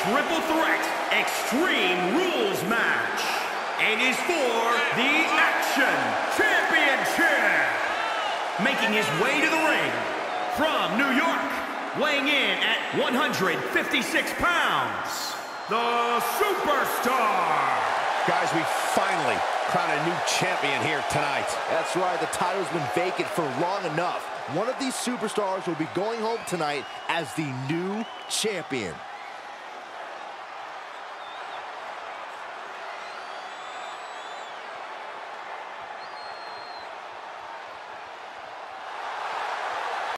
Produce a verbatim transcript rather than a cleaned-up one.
triple threat Extreme Rules match. It is for the Action Championship. Making his way to the ring from New York, weighing in at one hundred fifty-six pounds, the Superstar. Guys, we finally crowned a new champion here tonight. That's right, the title's been vacant for long enough. One of these superstars will be going home tonight as the new champion.